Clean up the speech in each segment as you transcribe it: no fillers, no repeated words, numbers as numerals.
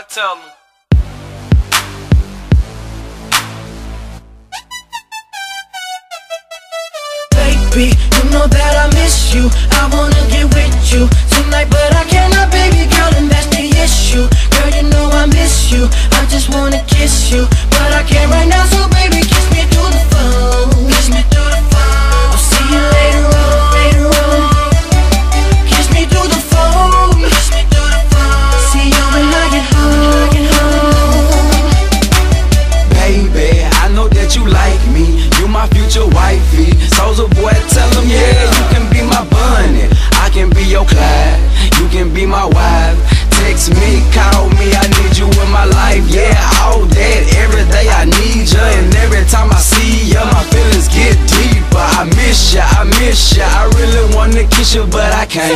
tell me. Baby, you know that I miss you. I wanna get with you tonight, but I cannot, baby girl, and that's the issue. Girl, you know I miss you. I just wanna kiss you, but I can't right now, so baby, kiss me through the phone. Kiss me through the phone. I'll see you later on, later on. Kiss me through the phone. Kiss me through the phone. See you when I get home. Baby, I know that you like me. You my future wifey. Soulja boy, tell him, yeah, you can be my bunny. I can be your Clyde. You can be my wife. Text me, call me, I need you in my life. Yeah, all that, every day I need you. And every time I see you, my feelings get deeper. I miss ya, I miss ya. I really wanna kiss you, but I can't.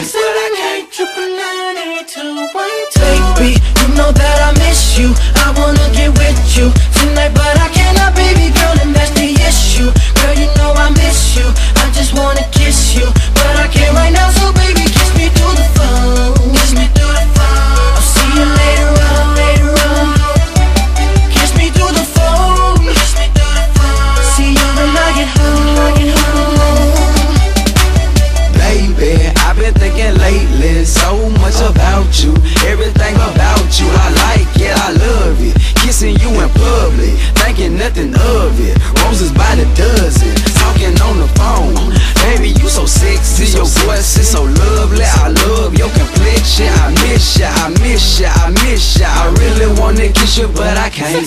Baby, you know that I miss you. I wanna get with you tonight, but I cannot, baby girl, and that's the issue. Girl, you know I miss you. I just wanna kiss you, but I can't right now, so baby, kiss me through the phone. Kiss me through the phone. I'll see you later on, later on. Kiss me through the phone. Kiss me through the phone. See you when I get home. Baby, I've been thinking lately so much about you. Everything about you, I like it, I love it. Kissing you in public, thinking nothing of it. Roses by the dozen, talking on the phone. Baby, you so sexy, your voice is so lovely. I love your complexion, I miss ya, I miss ya, I miss ya. I really wanna kiss you, but I can't.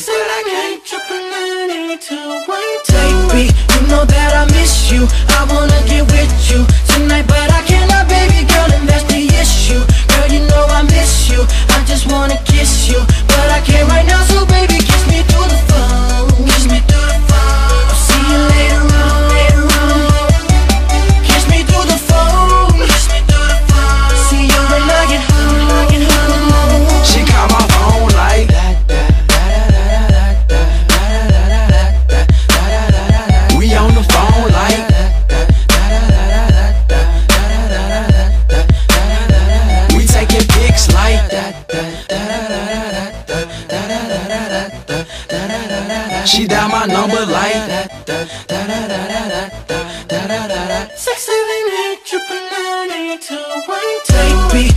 Baby, you know that I miss you. I wanna get with you tonight, but I cannot, baby girl, and that's the issue. Girl, you know I miss you. I just wanna kiss you, but I can't right now, so baby, kiss me through the phone. Kiss me through the phone. I'll see you later on, later on. Kiss me through the phone. Kiss me through the phone. See you when I get home. She call my phone like we on the phone like we taking pics like she dial my number like 678 999 8212. Baby,